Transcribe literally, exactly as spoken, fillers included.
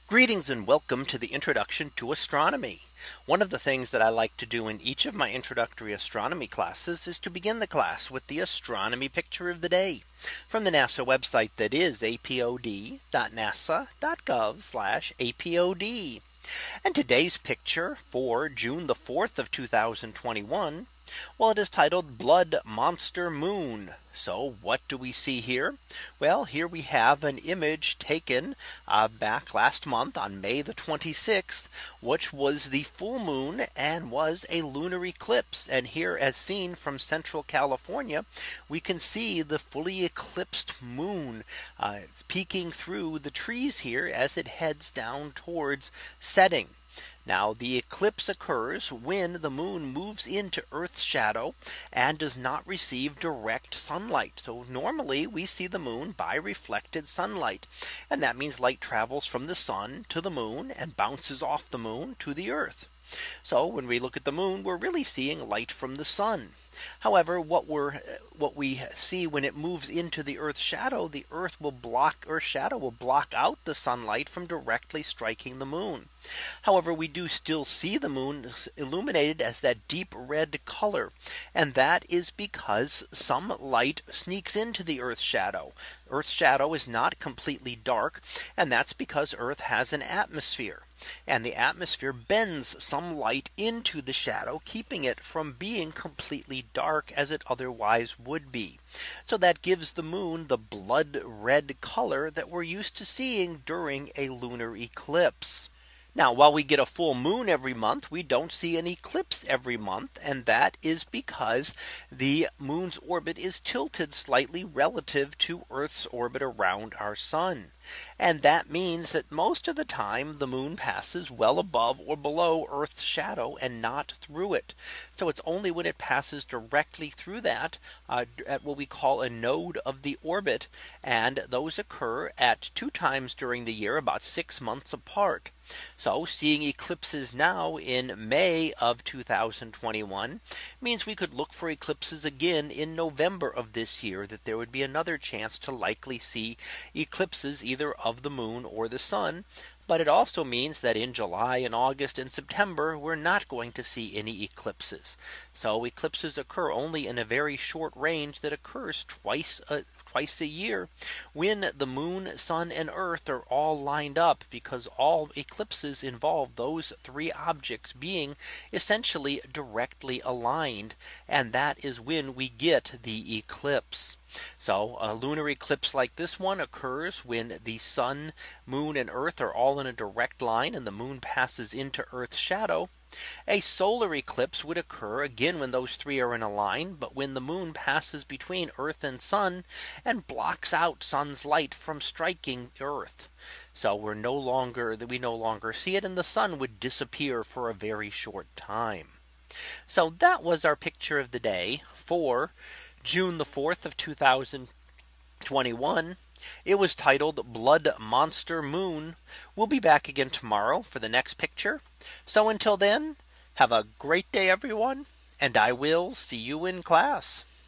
Greetings and welcome to the introduction to astronomy. One of the things that I like to do in each of my introductory astronomy classes is to begin the class with the astronomy picture of the day from the NASA website, that is apod dot nasa dot gov slash apod. And today's picture for June the fourth of two thousand twenty-one. Well, it is titled Blood Monster Moon. So what do we see here? Well, here we have an image taken uh, back last month on May the twenty-sixth, which was the full moon and was a lunar eclipse. And here, as seen from Central California, we can see the fully eclipsed moon. Uh, it's peeking through the trees here as it heads down towards setting. Now, the eclipse occurs when the moon moves into Earth's shadow and does not receive direct sunlight. So normally we see the moon by reflected sunlight. And that means light travels from the sun to the moon and bounces off the moon to the Earth. So when we look at the moon, we're really seeing light from the sun. However, what we're what we see when it moves into the Earth's shadow, the Earth will block or shadow will block out the sunlight from directly striking the moon. However, we do still see the moon illuminated as that deep red color. And that is because some light sneaks into the Earth's shadow. Earth's shadow is not completely dark. And that's because Earth has an atmosphere. And the atmosphere bends some light into the shadow, keeping it from being completely dark as it otherwise would be. So that gives the moon the blood red color that we're used to seeing during a lunar eclipse. Now, while we get a full moon every month, we don't see an eclipse every month. And that is because the moon's orbit is tilted slightly relative to Earth's orbit around our sun. And that means that most of the time the moon passes well above or below Earth's shadow and not through it. So it's only when it passes directly through that uh, at what we call a node of the orbit. And those occur at two times during the year, about six months apart. So seeing eclipses now in May of two thousand twenty-one means we could look for eclipses again in November of this year, that there would be another chance to likely see eclipses either of the moon or the sun. But it also means that in July and August and September, we're not going to see any eclipses. So eclipses occur only in a very short range that occurs twice a twice a year when the moon, sun and Earth are all lined up, because all eclipses involve those three objects being essentially directly aligned. And that is when we get the eclipse. So a lunar eclipse like this one occurs when the sun, moon and Earth are all in a direct line and the moon passes into Earth's shadow. A solar eclipse would occur again when those three are in a line, but when the moon passes between Earth and sun and blocks out sun's light from striking Earth. So we're no longer that we no longer see it, and the sun would disappear for a very short time. So that was our picture of the day for June the fourth of two thousand twenty-one. It was titled Blood Monster Moon. We'll be back again tomorrow for the next picture. So until then, have a great day, everyone, and I will see you in class.